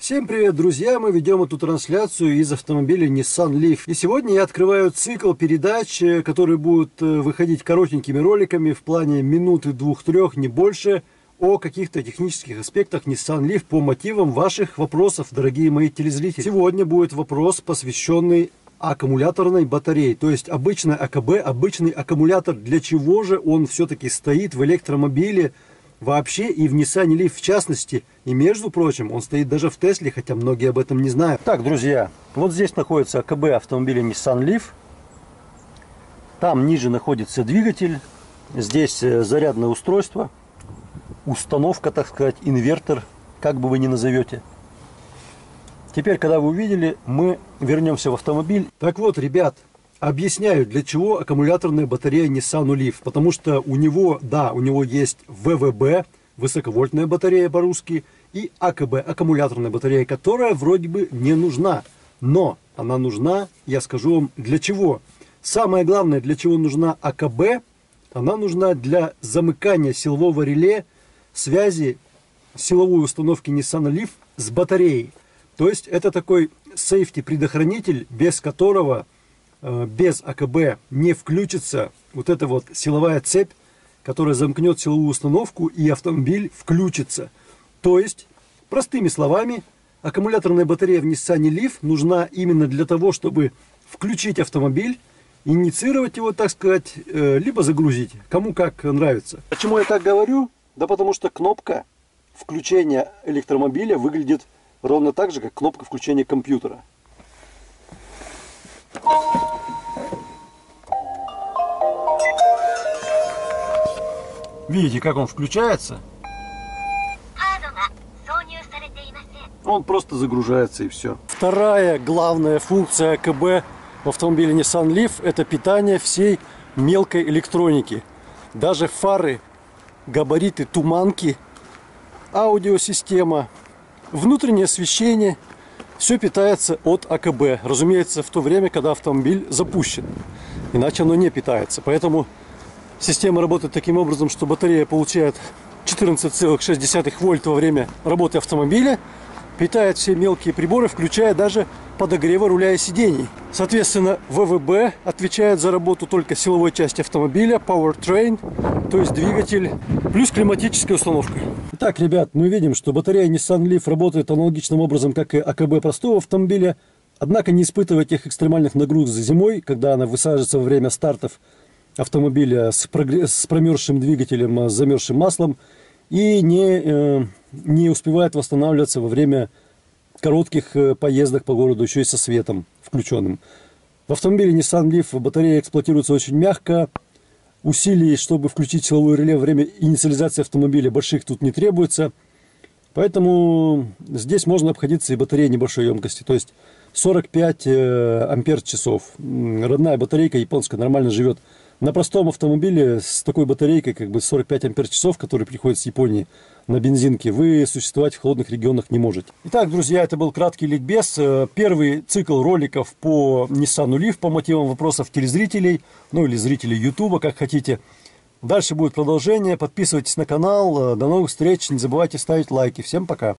Всем привет, друзья! Мы ведем эту трансляцию из автомобиля Nissan Leaf. И сегодня я открываю цикл передач, которые будут выходить коротенькими роликами в плане минуты, двух-трех, не больше, о каких-то технических аспектах Nissan Leaf по мотивам ваших вопросов, дорогие мои телезрители. Сегодня будет вопрос, посвященный аккумуляторной батарее, то есть обычный АКБ, обычный аккумулятор. Для чего же он все-таки стоит в электромобиле вообще и в Nissan Leaf в частности? И между прочим, он стоит даже в Тесле, хотя многие об этом не знают. Так, друзья, вот здесь находится АКБ автомобиля Nissan Leaf. Там ниже находится двигатель. Здесь зарядное устройство, установка, так сказать, инвертор, как бы вы ни назовете. Теперь, когда вы увидели, мы вернемся в автомобиль. Так вот, ребят, объясняю, для чего аккумуляторная батарея Nissan Leaf. Потому что у него, да, у него есть ВВБ, высоковольтная батарея по-русски, и АКБ, аккумуляторная батарея, которая вроде бы не нужна. Но она нужна, я скажу вам, для чего. Самое главное, для чего нужна АКБ, она нужна для замыкания силового реле, связи силовой установки Nissan Leaf с батареей. То есть это такой сейфти-предохранитель, без которого, без АКБ не включится вот эта вот силовая цепь, которая замкнет силовую установку, и автомобиль включится. То есть, простыми словами, аккумуляторная батарея в Nissan Leaf нужна именно для того, чтобы включить автомобиль, инициировать его, так сказать, либо загрузить, кому как нравится. Почему я так говорю? Да потому что кнопка включения электромобиля выглядит ровно так же, как кнопка включения компьютера. Видите, как он включается? Он просто загружается и все. Вторая главная функция АКБ в автомобиле Nissan Leaf — это питание всей мелкой электроники. Даже фары, габариты, туманки, аудиосистема, внутреннее освещение — все питается от АКБ. Разумеется, в то время, когда автомобиль запущен. Иначе оно не питается. Поэтому система работает таким образом, что батарея получает 14,6 вольт во время работы автомобиля, питает все мелкие приборы, включая даже подогревы руля и сидений. Соответственно, ВВБ отвечает за работу только силовой части автомобиля, powertrain, то есть двигатель, плюс климатическая установка. Итак, ребят, мы видим, что батарея Nissan Leaf работает аналогичным образом, как и АКБ простого автомобиля, однако не испытывает тех экстремальных нагрузок зимой, когда она высаживается во время стартов автомобиля с промерзшим двигателем, с замерзшим маслом, и не успевает восстанавливаться во время коротких поездок по городу, еще и со светом включенным. В автомобиле Nissan Leaf батарея эксплуатируется очень мягко. Усилий, чтобы включить силовое реле во время инициализации автомобиля, больших тут не требуется. Поэтому здесь можно обходиться и батареей небольшой емкости. То есть 45 ампер-часов. Родная батарейка японская нормально живет. На простом автомобиле с такой батарейкой, как бы 45 ампер-часов, который приходит с Японии на бензинке, вы существовать в холодных регионах не можете. Итак, друзья, это был краткий ликбез. Первый цикл роликов по Nissan Leaf, по мотивам вопросов телезрителей, ну или зрителей YouTube, как хотите. Дальше будет продолжение. Подписывайтесь на канал. До новых встреч. Не забывайте ставить лайки. Всем пока.